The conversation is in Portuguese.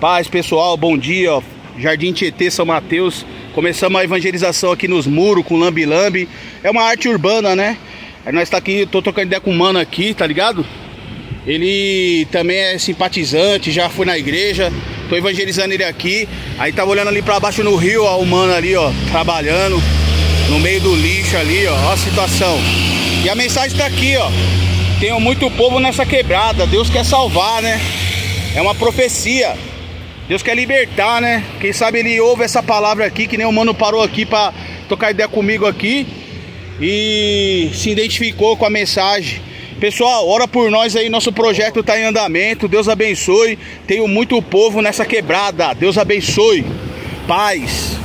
Paz, pessoal, bom dia, ó. Jardim Tietê, São Mateus. Começamos a evangelização aqui nos muros com lambe-lambe. É uma arte urbana, né? Aí nós tá aqui, tô trocando ideia com um mano aqui, tá ligado? Ele também é simpatizante, já foi na igreja. Tô evangelizando ele aqui. Aí tava olhando ali pra baixo no rio, ó, o mano ali, ó, trabalhando no meio do lixo ali, ó, ó a situação. E a mensagem tá aqui, ó. Tem muito povo nessa quebrada, Deus quer salvar, né? É uma profecia. Deus quer libertar, né? Quem sabe ele ouve essa palavra aqui, que nem o mano parou aqui pra trocar ideia comigo aqui e se identificou com a mensagem. Pessoal, ora por nós aí, nosso projeto tá em andamento. Deus abençoe. Tenho muito povo nessa quebrada. Deus abençoe. Paz.